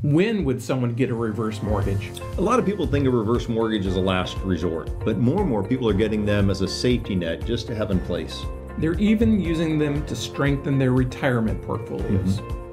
When would someone get a reverse mortgage? A lot of people think of reverse mortgage as a last resort, but more and more people are getting them as a safety net just to have in place. They're even using them to strengthen their retirement portfolios.